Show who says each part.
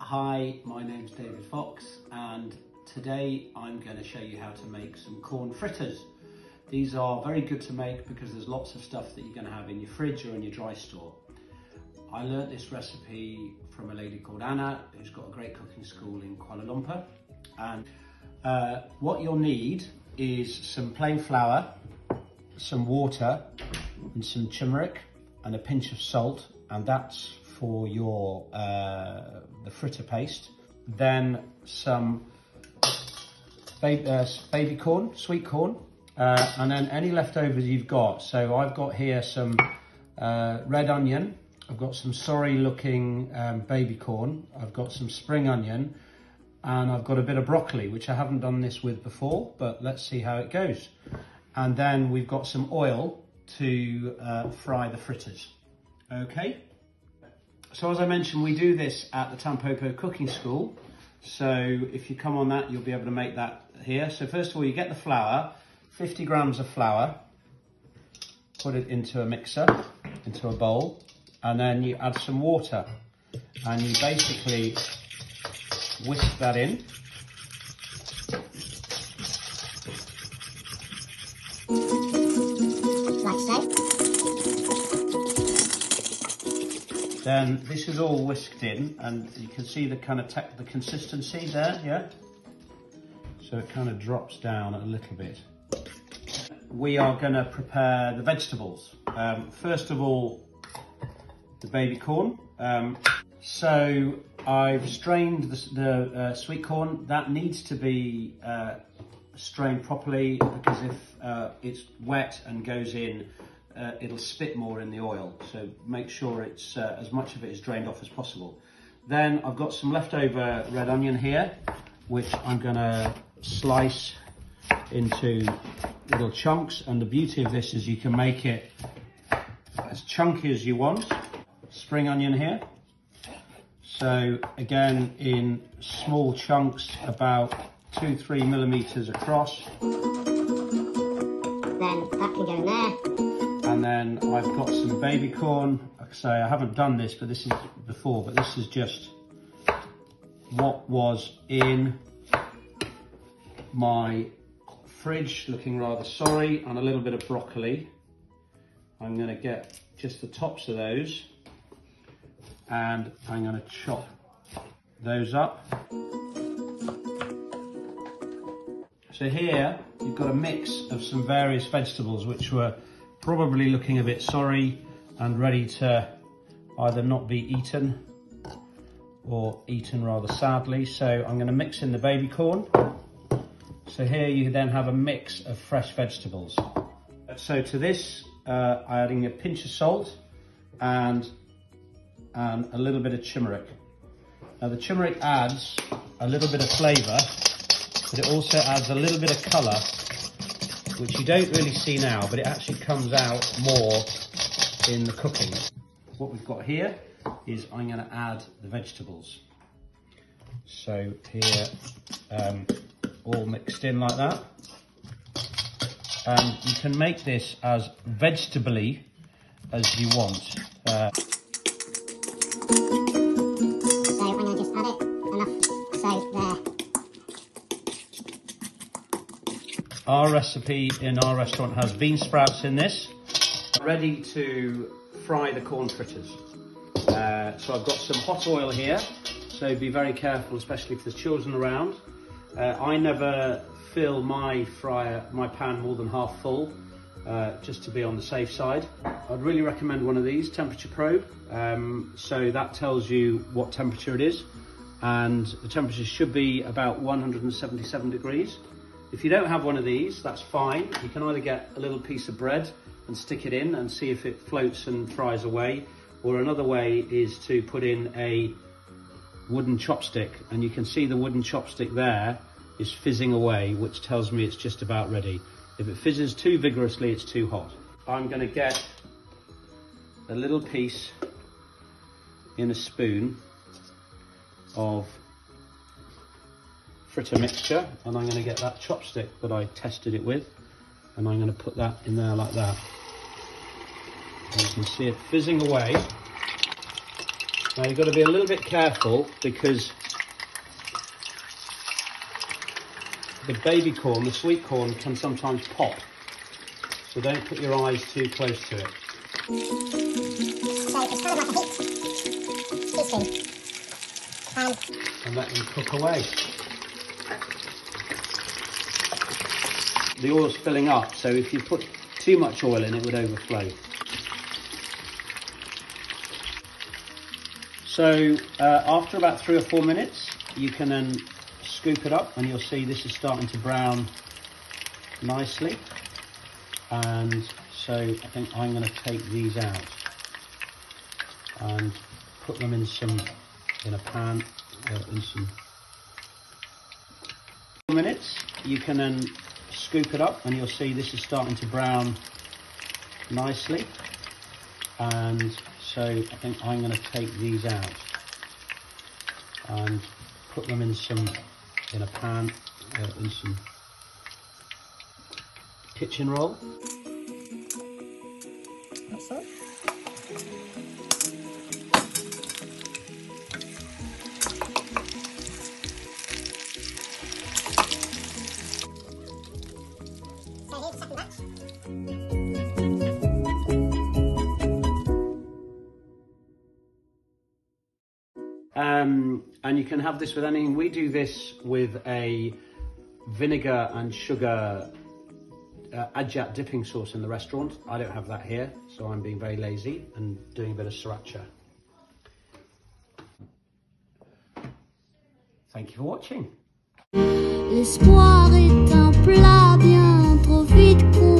Speaker 1: Hi, my name's David Fox and today I'm going to show you how to make some corn fritters. These are very good to make because there's lots of stuff that you're going to have in your fridge or in your dry store. I learnt this recipe from a lady called Anna who's got a great cooking school in Kuala Lumpur, and what you'll need is some plain flour, some water and some turmeric and a pinch of salt, and that's for your the fritter paste. Then some baby corn, sweet corn, and then any leftovers you've got. So I've got here some red onion, I've got some sorry looking baby corn, I've got some spring onion, and I've got a bit of broccoli, which I haven't done this with before, but let's see how it goes. And then we've got some oil to fry the fritters. Okay. So as I mentioned, we do this at the Tampopo cooking school. So if you come on that, you'll be able to make that here. So first of all, you get the flour, 50 grams of flour, put it into a mixer, into a bowl, and then you add some water and you basically whisk that in. Like so. Then this is all whisked in, and you can see the kind of the consistency there, yeah? So it kind of drops down a little bit. We are going to prepare the vegetables. First of all, the baby corn. So I've strained the sweet corn. That needs to be strained properly, because if it's wet and goes in, it'll spit more in the oil, so make sure it's as much of it is drained off as possible. Then I've got some leftover red onion here, which I'm going to slice into little chunks, and the beauty of this is you can make it as chunky as you want. Spring onion here, so again in small chunks, about 2-3 millimeters across. Then that can go in there. And then I've got some baby corn. Like I say, I haven't done this, but this is before, but this is just what was in my fridge, looking rather sorry, and a little bit of broccoli. I'm going to get just the tops of those, and I'm going to chop those up. So here you've got a mix of some various vegetables which were probably looking a bit sorry and ready to either not be eaten or eaten rather sadly. So I'm going to mix in the baby corn. So here you then have a mix of fresh vegetables. So to this I'm adding a pinch of salt and a little bit of turmeric. Now the turmeric adds a little bit of flavour, but it also adds a little bit of colour, which you don't really see now, but it actually comes out more in the cooking. What we've got here is I'm going to add the vegetables. So here, all mixed in like that. And you can make this as vegetably as you want. So I'm going to just add it enough, so there. Our recipe in our restaurant has bean sprouts in this. Ready to fry the corn fritters. So I've got some hot oil here, so be very careful, especially if there's children around. I never fill my pan more than half full, just to be on the safe side. I'd really recommend one of these, temperature probe. So that tells you what temperature it is, and the temperature should be about 177 degrees. If you don't have one of these, that's fine. You can either get a little piece of bread and stick it in and see if it floats and fries away, or another way is to put in a wooden chopstick, and you can see the wooden chopstick there is fizzing away, which tells me it's just about ready. If it fizzes too vigorously, it's too hot. I'm going to get a little piece in a spoon of fritter mixture, and I'm going to get that chopstick that I tested it with, and I'm going to put that in there like that. And you can see it fizzing away. Now you've got to be a little bit careful because the baby corn, the sweet corn, can sometimes pop. So don't put your eyes too close to it.
Speaker 2: So it's kind of like a heat teaspoon.
Speaker 1: And let them cook away. The oil's filling up, so if you put too much oil in, it would overflow. So after about 3 or 4 minutes, you can then scoop it up and you'll see this is starting to brown nicely. And so I think I'm going to take these out and put them in a pan, in some 4 minutes. You can then scoop it up and you'll see this is starting to brown nicely. And so I think I'm going to take these out and put them in a pan, in some kitchen roll.
Speaker 2: Excellent. So here's the second batch.
Speaker 1: And you can have this with anything. We do this with a vinegar and sugar ajat dipping sauce in the restaurant. I don't have that here, so I'm being very lazy and doing a bit of sriracha. Thank you for watching.
Speaker 3: L'espoir est un plat bien trop vite